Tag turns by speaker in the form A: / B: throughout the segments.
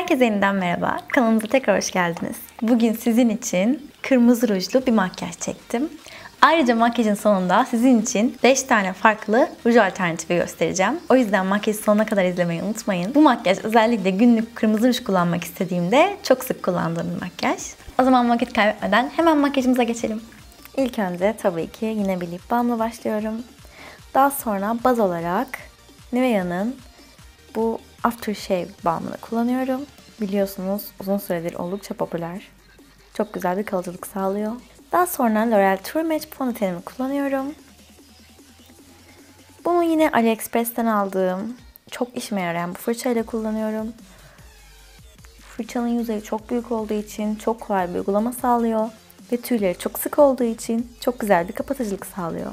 A: Herkese yeniden merhaba. Kanalımıza tekrar hoş geldiniz. Bugün sizin için kırmızı rujlu bir makyaj çektim. Ayrıca makyajın sonunda sizin için 5 tane farklı ruj alternatifi göstereceğim. O yüzden makyajı sonuna kadar izlemeyi unutmayın. Bu makyaj özellikle günlük kırmızı ruj kullanmak istediğimde çok sık kullandığım bir makyaj. O zaman vakit kaybetmeden hemen makyajımıza geçelim. İlk önce tabii ki yine bir lip balmla başlıyorum. Daha sonra baz olarak Nivea'nın bu Aftershave balmını kullanıyorum. Biliyorsunuz uzun süredir oldukça popüler. Çok güzel bir kalıcılık sağlıyor. Daha sonra L'Oreal True Match fondötenimi kullanıyorum. Bunu yine AliExpress'ten aldığım çok işime yarayan bu fırçayla kullanıyorum. Fırçanın yüzeyi çok büyük olduğu için çok kolay bir uygulama sağlıyor. Ve tüyleri çok sık olduğu için çok güzel bir kapatıcılık sağlıyor.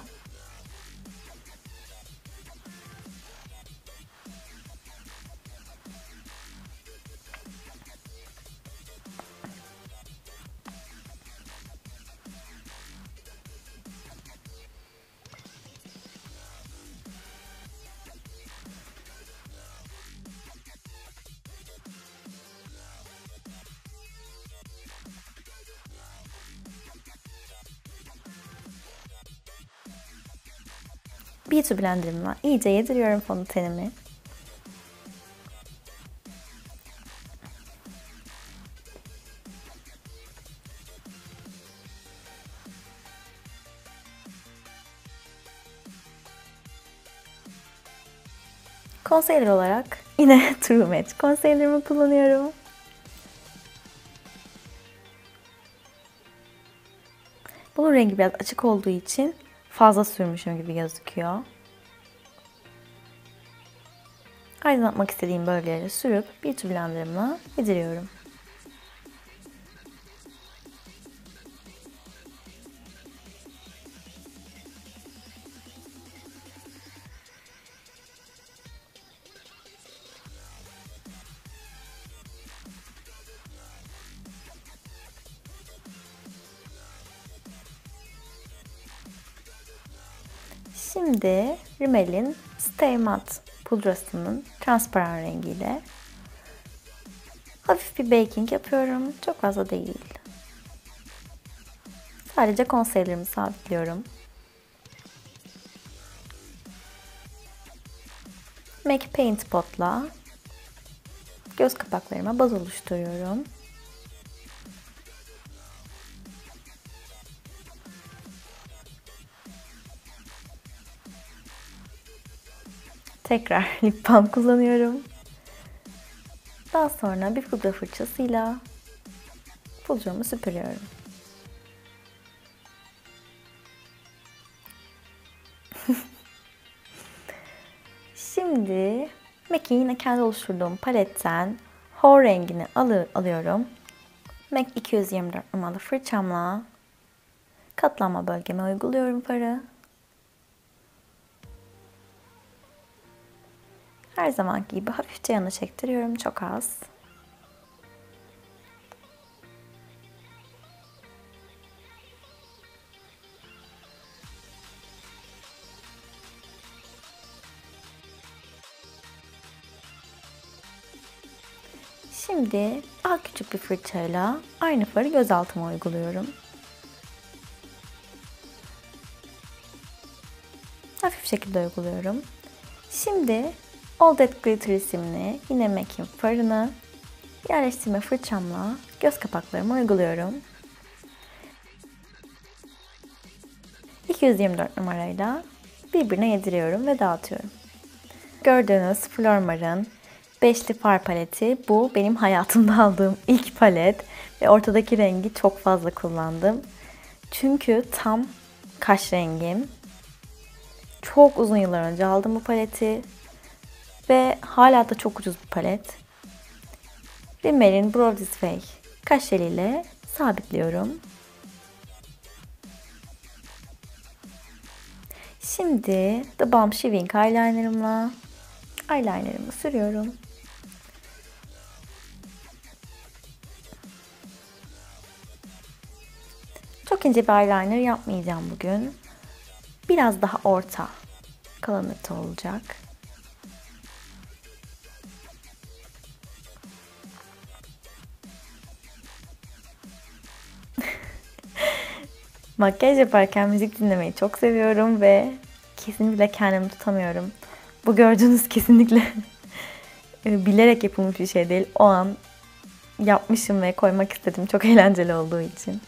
A: Beauty blenderımla iyice yediriyorum fondötenimi. Concealer olarak yine True Match concealer'ımı kullanıyorum. Bunun rengi biraz açık olduğu için fazla sürmüşüm gibi gözüküyor. Aydınlatmak istediğim bölgelere sürüp Beauty blenderımla yediriyorum. Şimdi Rimmel'in Stay Matte pudrasının transparan rengiyle hafif bir baking yapıyorum. Çok fazla değil. Sadece concealer'ımı sabitliyorum. MAC Paint Pot'la göz kapaklarıma baz oluşturuyorum. Tekrar lip balm kullanıyorum. Daha sonra bir pudra fırçasıyla pudramı süpürüyorum. Şimdi MAC'in yine kendi oluşturduğum paletten Hor rengini alıyorum. MAC 224 numaralı fırçamla katlanma bölgeme uyguluyorum farı. Her zamanki gibi hafifçe yana çektiriyorum, çok az. Şimdi daha küçük bir fırçayla aynı farı göz altıma uyguluyorum. Hafif şekilde uyguluyorum. Şimdi All That Glitter isimli yine MAC'in farını yerleştirme fırçamla göz kapaklarıma uyguluyorum. 224 numarayla birbirine yediriyorum ve dağıtıyorum. Gördüğünüz Flormar'ın beşli far paleti. Bu benim hayatımda aldığım ilk palet ve ortadaki rengi çok fazla kullandım. Çünkü tam kaş rengim. Çok uzun yıllar önce aldım bu paleti ve hala da çok ucuz bir palet. Rimmel'in Brow This Way kaş jeliyle sabitliyorum. Şimdi The Balm Shiving eyelinerımla eyelinerımı sürüyorum. Çok ince bir eyeliner yapmayacağım bugün. Biraz daha orta kalınlıkta olacak. Makyaj yaparken müzik dinlemeyi çok seviyorum ve kesinlikle kendimi tutamıyorum. Bu gördüğünüz kesinlikle bilerek yapılmış bir şey değil. O an yapmışım ve koymak istedim. Çok eğlenceli olduğu için.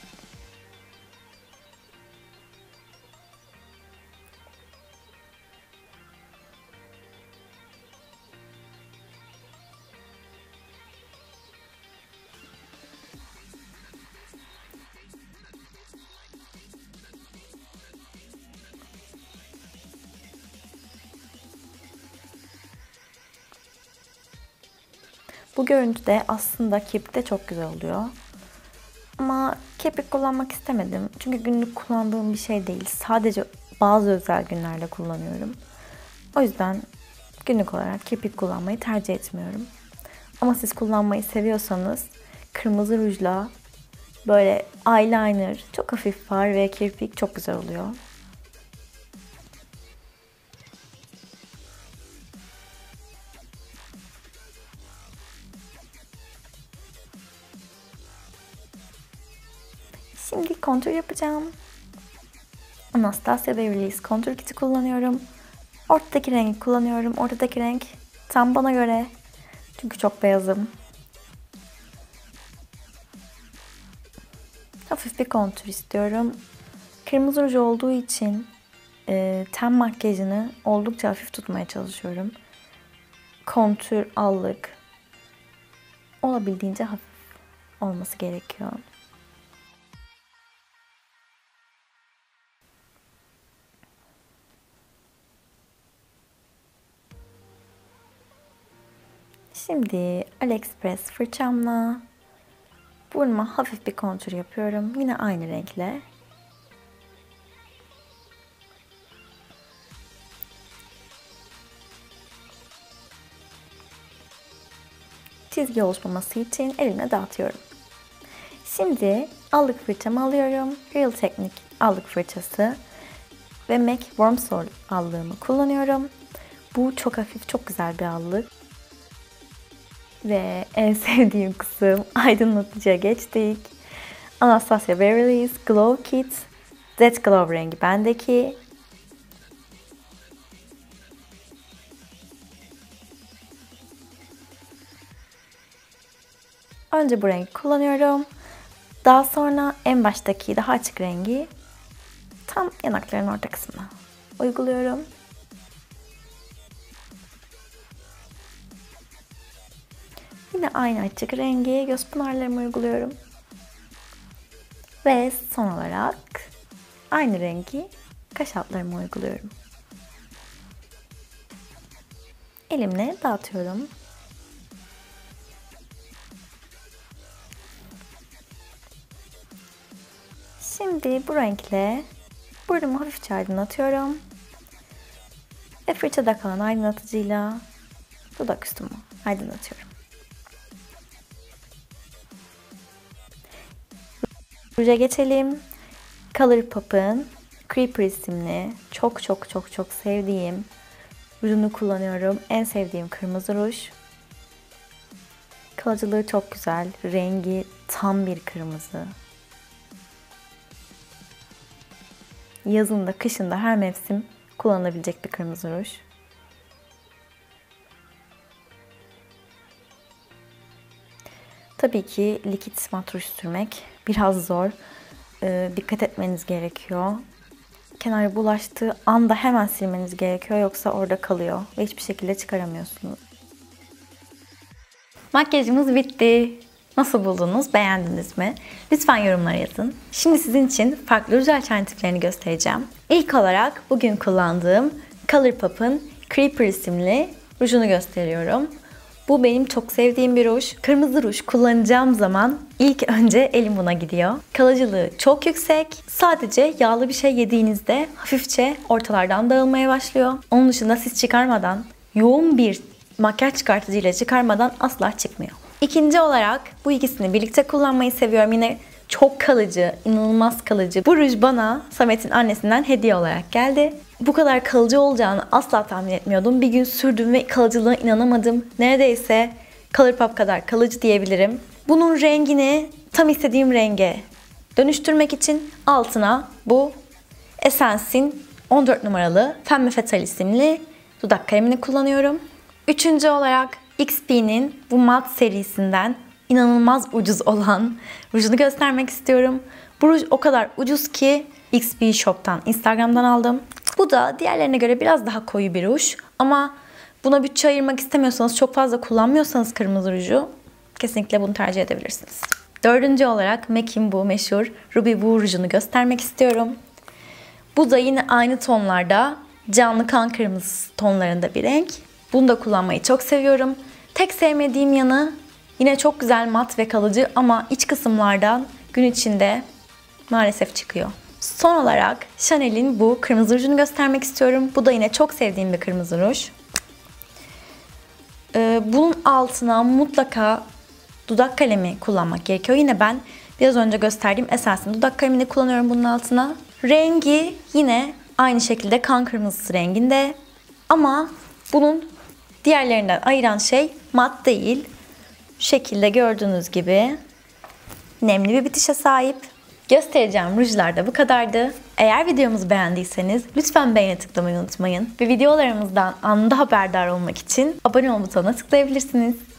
A: Bu görüntüde aslında kirpik de çok güzel oluyor. Ama kirpik kullanmak istemedim. Çünkü günlük kullandığım bir şey değil. Sadece bazı özel günlerde kullanıyorum. O yüzden günlük olarak kirpik kullanmayı tercih etmiyorum. Ama siz kullanmayı seviyorsanız kırmızı rujla böyle eyeliner, çok hafif far ve kirpik çok güzel oluyor. Şimdi kontür yapacağım. Anastasia Beverly Hills Contour Kit'i kullanıyorum. Ortadaki rengi kullanıyorum. Ortadaki renk tam bana göre. Çünkü çok beyazım. Hafif bir kontür istiyorum. Kırmızı ruj olduğu için ten makyajını oldukça hafif tutmaya çalışıyorum. Kontür, allık olabildiğince hafif olması gerekiyor. Şimdi AliExpress fırçamla burnuma hafif bir kontür yapıyorum. Yine aynı renkle. Çizgi oluşmaması için elimle dağıtıyorum. Şimdi allık fırçamı alıyorum. Real Technique allık fırçası ve MAC Warm Soul allığımı kullanıyorum. Bu çok hafif, çok güzel bir allık. Ve en sevdiğim kısım aydınlatıcıya geçtik. Anastasia Beverly Hills Glow Kit. That Glow rengi bendeki. Önce bu rengi kullanıyorum. Daha sonra en baştaki daha açık rengi tam yanakların orta kısmına uyguluyorum. Yine aynı açık rengi göz pınarlarıma uyguluyorum. Ve son olarak aynı rengi kaş altlarıma uyguluyorum. Elimle dağıtıyorum. Şimdi bu renkle burnumu hafifçe aydınlatıyorum. Ve fırçada kalan aydınlatıcıyla dudak üstümü aydınlatıyorum. Ruja geçelim. Colourpop'un Creeper isimli çok sevdiğim rujunu kullanıyorum. En sevdiğim kırmızı ruj. Kalıcılığı çok güzel. Rengi tam bir kırmızı. Yazında, kışında her mevsim kullanılabilecek bir kırmızı ruj. Tabii ki likit mat ruj sürmek biraz zor. Dikkat etmeniz gerekiyor. Kenara bulaştığı anda hemen silmeniz gerekiyor. Yoksa orada kalıyor ve hiçbir şekilde çıkaramıyorsunuz. Makyajımız bitti. Nasıl buldunuz? Beğendiniz mi? Lütfen yorumlara yazın. Şimdi sizin için farklı ruj alternatiflerini göstereceğim. İlk olarak bugün kullandığım Colourpop'un Creeper isimli rujunu gösteriyorum. Bu benim çok sevdiğim bir ruj. Kırmızı ruj kullanacağım zaman ilk önce elim buna gidiyor. Kalıcılığı çok yüksek. Sadece yağlı bir şey yediğinizde hafifçe ortalardan dağılmaya başlıyor. Onun dışında siz çıkarmadan, yoğun bir makyaj çıkartıcıyla çıkarmadan asla çıkmıyor. İkinci olarak bu ikisini birlikte kullanmayı seviyorum. Yine çok kalıcı, inanılmaz kalıcı. Bu ruj bana Samet'in annesinden hediye olarak geldi. Bu kadar kalıcı olacağını asla tahmin etmiyordum. Bir gün sürdüm ve kalıcılığına inanamadım. Neredeyse Colourpop kadar kalıcı diyebilirim. Bunun rengini tam istediğim renge dönüştürmek için altına bu Essence'in 14 numaralı Femme Fatale isimli dudak kalemini kullanıyorum. Üçüncü olarak XP'nin bu mat serisinden inanılmaz ucuz olan rujunu göstermek istiyorum. Bu ruj o kadar ucuz ki XP Shop'tan, Instagram'dan aldım. Bu da diğerlerine göre biraz daha koyu bir ruj. Ama buna bütçe ayırmak istemiyorsanız, çok fazla kullanmıyorsanız kırmızı ruju kesinlikle bunu tercih edebilirsiniz. Dördüncü olarak MAC'in bu meşhur Ruby Woo rujunu göstermek istiyorum. Bu da yine aynı tonlarda, canlı kan kırmızısı tonlarında bir renk. Bunu da kullanmayı çok seviyorum. Tek sevmediğim yanı yine çok güzel mat ve kalıcı ama iç kısımlardan gün içinde maalesef çıkıyor. Son olarak Chanel'in bu kırmızı rujunu göstermek istiyorum. Bu da yine çok sevdiğim bir kırmızı ruj. Bunun altına mutlaka dudak kalemi kullanmak gerekiyor. Yine ben biraz önce gösterdiğim Essence'in dudak kalemini kullanıyorum bunun altına. Rengi yine aynı şekilde kan kırmızısı renginde. Ama bunun diğerlerinden ayıran şey mat değil. Şu şekilde gördüğünüz gibi nemli bir bitişe sahip. Göstereceğim rujlar da bu kadardı. Eğer videomuzu beğendiyseniz lütfen beğene tıklamayı unutmayın. Ve videolarımızdan anında haberdar olmak için abone ol butonuna tıklayabilirsiniz.